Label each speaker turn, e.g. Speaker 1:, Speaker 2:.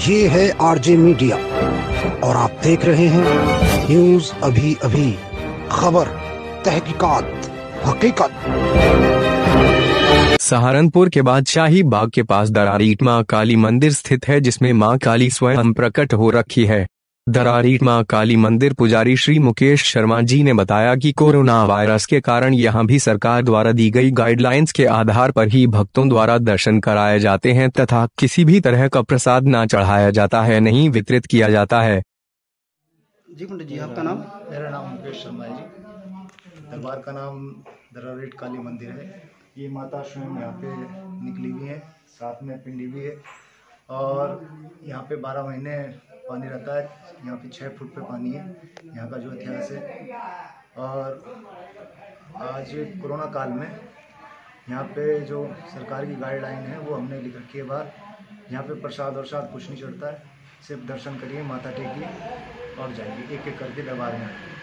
Speaker 1: ये है RJ media और आप देख रहे हैं न्यूज अभी अभी, खबर, तहकीकात, हकीकत।
Speaker 2: सहारनपुर के बादशाही बाग के पास दरारीट मां काली मंदिर स्थित है, जिसमें मां काली स्वयं प्रकट हो रखी है। दरारीट मां काली मंदिर पुजारी श्री मुकेश शर्मा जी ने बताया कि कोरोना वायरस के कारण यहां भी सरकार द्वारा दी गई गाइडलाइंस के आधार पर ही भक्तों द्वारा दर्शन कराए जाते हैं तथा किसी भी तरह का प्रसाद न चढ़ाया जाता है, नहीं वितरित किया जाता है।
Speaker 3: जी पंडित जी, आपका नाम?
Speaker 4: मेरा नाम मुकेश शर्मा है जी। दरबार का नाम दरारीट काली मंदिर है। ये माता स्वयं यहाँ पे निकली हुई है, साथ में पिंडी भी है और यहाँ पे 12 महीने पानी रहता है। यहाँ पे 6 फुट पे पानी है, यहाँ का जो इतिहास है। और आज कोरोना काल में यहाँ पे जो सरकार की गाइडलाइन है वो हमने लिख रखी है बाहर। यहाँ पे प्रसाद और कुछ नहीं चढ़ता है, सिर्फ दर्शन करिए, माथा टेकिए और जाइए, एक एक करके दरबार में आइए।